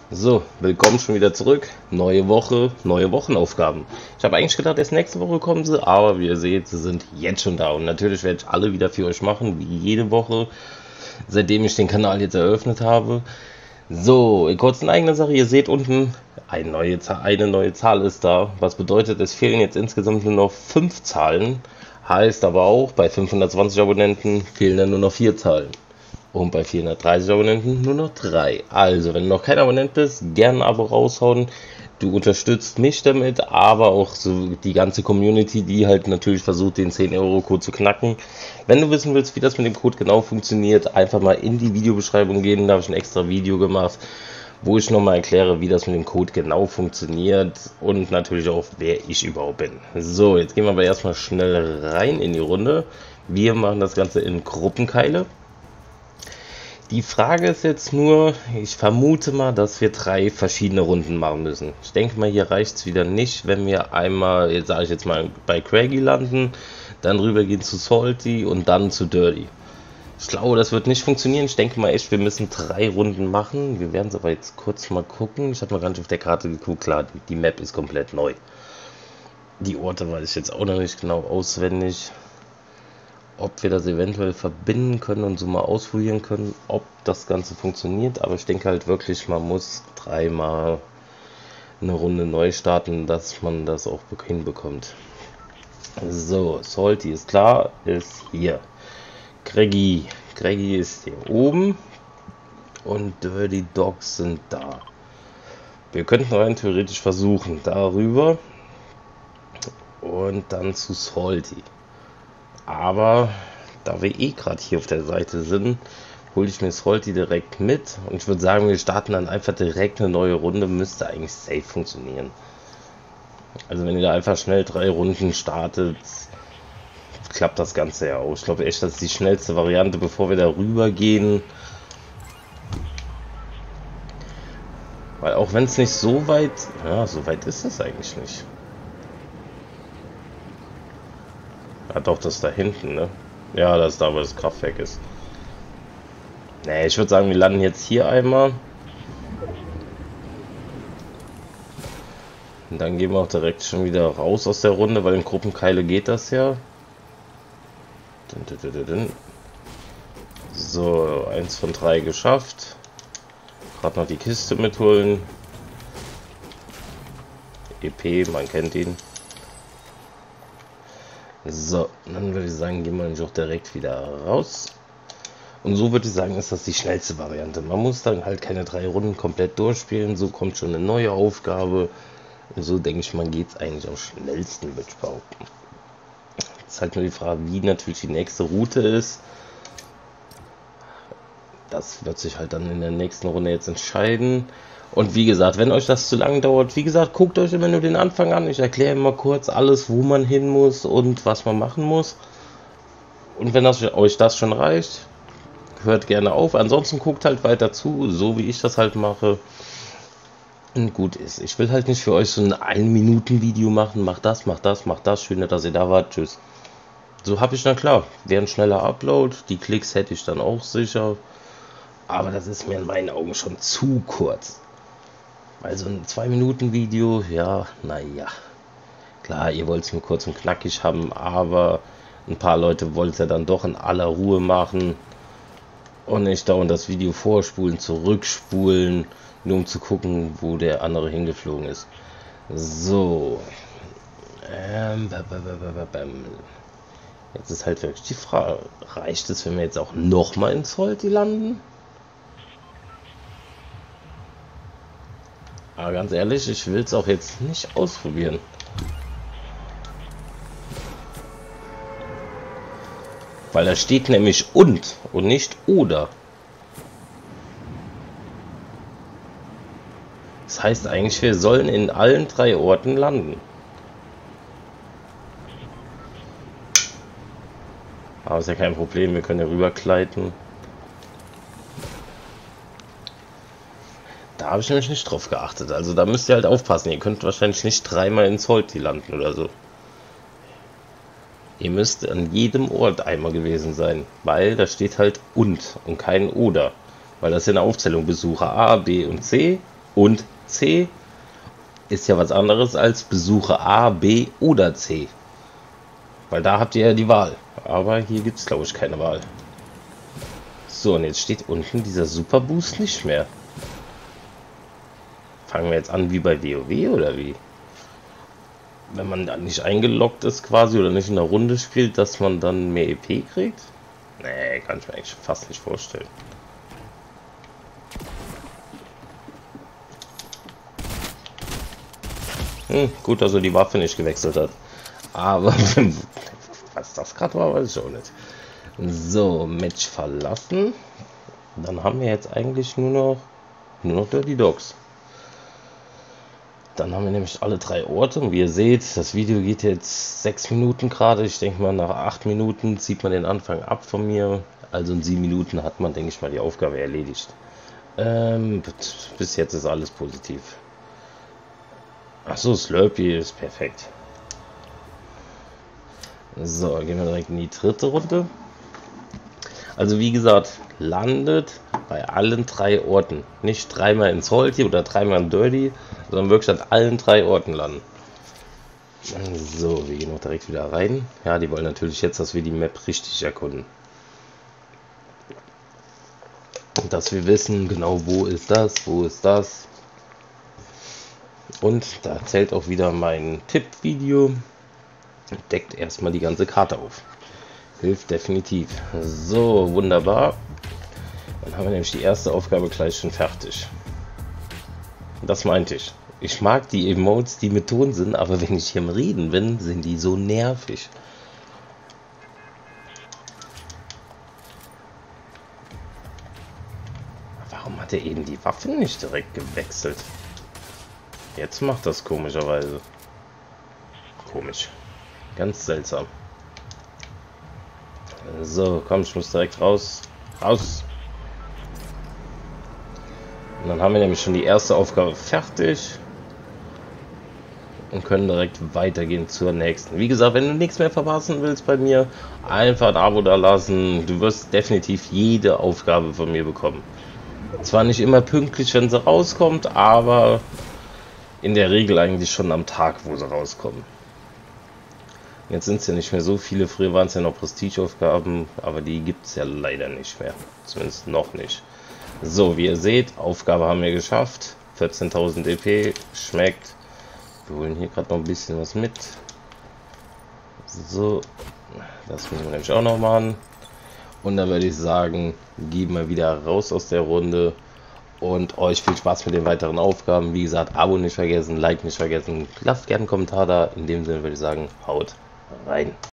So, willkommen schon wieder zurück. Neue Woche, neue Wochenaufgaben. Ich habe eigentlich gedacht, erst nächste Woche kommen sie, aber wie ihr seht, sie sind jetzt schon da. Und natürlich werde ich alle wieder für euch machen, wie jede Woche, seitdem ich den Kanal jetzt eröffnet habe. So, kurz in eigener Sache, ihr seht unten, eine neue Zahl ist da. Was bedeutet, es fehlen jetzt insgesamt nur noch 5 Zahlen. Heißt aber auch, bei 520 Abonnenten fehlen dann nur noch 4 Zahlen. Und bei 430 Abonnenten nur noch 3. Also, wenn du noch kein Abonnent bist, gerne ein Abo raushauen. Du unterstützt mich damit, aber auch so die ganze Community, die halt natürlich versucht, den 10-Euro-Code zu knacken. Wenn du wissen willst, wie das mit dem Code genau funktioniert, einfach mal in die Videobeschreibung gehen. Da habe ich ein extra Video gemacht, wo ich nochmal erkläre, wie das mit dem Code genau funktioniert und natürlich auch, wer ich überhaupt bin. So, jetzt gehen wir aber erstmal schnell rein in die Runde. Wir machen das Ganze in Gruppenkeile. Die Frage ist jetzt nur, ich vermute mal, dass wir 3 verschiedene Runden machen müssen. Ich denke mal, hier reicht es wieder nicht, wenn wir einmal, jetzt sage ich jetzt mal, bei Craggy landen, dann rübergehen zu Salty und dann zu Dirty. Ich glaube, das wird nicht funktionieren. Ich denke mal echt, wir müssen 3 Runden machen. Wir werden es aber jetzt kurz mal gucken. Ich habe mal gar nicht auf der Karte geguckt. Klar, die Map ist komplett neu. Die Orte weiß ich jetzt auch noch nicht genau auswendig. Ob wir das eventuell verbinden können und so mal ausprobieren können, ob das Ganze funktioniert. Aber ich denke halt wirklich, man muss 3-mal eine Runde neu starten, dass man das auch hinbekommt. So, Salty ist klar, ist hier. Craggy ist hier oben und Dirty Dogs sind da. Wir könnten rein theoretisch versuchen, darüber und dann zu Salty. Aber da wir gerade hier auf der Seite sind, hole ich mir Salty direkt mit. Und ich würde sagen, wir starten dann einfach direkt eine neue Runde. Müsste eigentlich safe funktionieren. Also wenn ihr da einfach schnell 3 Runden startet, klappt das Ganze ja auch. Ich glaube echt, das ist die schnellste Variante, bevor wir da rüber gehen. Weil auch wenn es nicht so weit... Ja, so weit ist es eigentlich nicht. Ja, doch, das da hinten, ne? Ja, das ist da, wo das Kraftwerk ist. Ne, ich würde sagen, wir landen jetzt hier einmal. Und dann gehen wir auch direkt schon wieder raus aus der Runde, weil in Gruppenkeile geht das ja. So, 1 von 3 geschafft. Gerade noch die Kiste mitholen. EP, man kennt ihn. So, dann würde ich sagen, gehen wir nämlich auch direkt wieder raus. Und so würde ich sagen, ist das die schnellste Variante. Man muss dann halt keine 3 Runden komplett durchspielen. So kommt schon eine neue Aufgabe. Und so denke ich mal, geht es eigentlich am schnellsten, würde ich behaupten. Jetzt ist halt nur die Frage, wie natürlich die nächste Route ist. Das wird sich halt dann in der nächsten Runde jetzt entscheiden. Und wie gesagt, wenn euch das zu lang dauert, wie gesagt, guckt euch immer nur den Anfang an. Ich erkläre immer kurz alles, wo man hin muss und was man machen muss. Und wenn euch das schon reicht, hört gerne auf. Ansonsten guckt halt weiter zu, so wie ich das halt mache. Und gut ist. Ich will halt nicht für euch so ein 1-Minuten-Video machen. Macht das, macht das, macht das. Schön, dass ihr da wart. Tschüss. So habe ich dann klar. Wäre ein schneller Upload. Die Klicks hätte ich dann auch sicher. Aber das ist mir in meinen Augen schon zu kurz. Also ein 2-Minuten-Video, ja, naja. Klar, ihr wollt es nur kurz und knackig haben, aber ein paar Leute wollen es ja dann doch in aller Ruhe machen. Und nicht dauernd das Video vorspulen, zurückspulen, nur um zu gucken, wo der andere hingeflogen ist. So. Jetzt ist halt wirklich die Frage, reicht es, wenn wir jetzt auch nochmal in Salty landen? Aber ganz ehrlich, ich will es auch jetzt nicht ausprobieren. Weil da steht nämlich und nicht oder. Das heißt eigentlich, wir sollen in allen 3 Orten landen. Aber ist ja kein Problem, wir können ja rübergleiten. Da habe ich nämlich nicht drauf geachtet. Also da müsst ihr halt aufpassen. Ihr könnt wahrscheinlich nicht 3-mal in Salty landen oder so. Ihr müsst an jedem Ort einmal gewesen sein. Weil da steht halt und kein oder. Weil das ist ja eine Aufzählung. Besucher A, B und C. Und C ist ja was anderes als besuche A, B oder C. Weil da habt ihr ja die Wahl. Aber hier gibt es, glaube ich, keine Wahl. So, und jetzt steht unten dieser Super Boost nicht mehr. Fangen wir jetzt an wie bei WoW oder wie? Wenn man dann nicht eingeloggt ist quasi oder nicht in der Runde spielt, dass man dann mehr EP kriegt? Nee, kann ich mir eigentlich fast nicht vorstellen. Gut, dass er die Waffe nicht gewechselt hat. Aber was das gerade war, weiß ich auch nicht. So, Match verlassen. Dann haben wir jetzt eigentlich nur noch Dirty Dogs. Dann haben wir nämlich alle 3 Orte. Und wie ihr seht, das Video geht jetzt 6 Minuten gerade. Ich denke mal, nach 8 Minuten zieht man den Anfang ab von mir. Also in 7 Minuten hat man, denke ich mal, die Aufgabe erledigt. Bis jetzt ist alles positiv. Achso, Slurpee ist perfekt. So, gehen wir direkt in die dritte Runde. Also wie gesagt, landet bei allen 3 Orten. Nicht 3-mal in Salty oder 3-mal in Dirty, sondern wirklich an allen 3 Orten landen. So, wir gehen auch direkt wieder rein. Ja, die wollen natürlich jetzt, dass wir die Map richtig erkunden. Und dass wir wissen, genau wo ist das. Und da zählt auch wieder mein Tipp-Video. Deckt erstmal die ganze Karte auf. Hilft definitiv. So, wunderbar. Dann haben wir nämlich die erste Aufgabe gleich schon fertig. Das meinte ich. Ich mag die Emotes, die mit Ton sind, aber wenn ich hier im Reden bin, sind die so nervig. Warum hat er eben die Waffen nicht direkt gewechselt? Jetzt macht das komischerweise. Komisch. Ganz seltsam. So, komm, ich muss direkt raus. Raus! Und dann haben wir nämlich schon die erste Aufgabe fertig. Und können direkt weitergehen zur nächsten. Wie gesagt, wenn du nichts mehr verpassen willst bei mir, einfach ein Abo da lassen. Du wirst definitiv jede Aufgabe von mir bekommen. Zwar nicht immer pünktlich, wenn sie rauskommt, aber in der Regel eigentlich schon am Tag, wo sie rauskommen. Jetzt sind es ja nicht mehr so viele, früher waren es ja noch Prestige-Aufgaben, aber die gibt es ja leider nicht mehr. Zumindest noch nicht. So, wie ihr seht, Aufgabe haben wir geschafft. 14.000 EP, schmeckt. Wir holen hier gerade noch ein bisschen was mit. So, das müssen wir nämlich auch noch machen. Und dann würde ich sagen, gehen wir wieder raus aus der Runde. Und euch viel Spaß mit den weiteren Aufgaben. Wie gesagt, Abo nicht vergessen, Like nicht vergessen. Lasst gerne einen Kommentar da. In dem Sinne würde ich sagen, haut rein.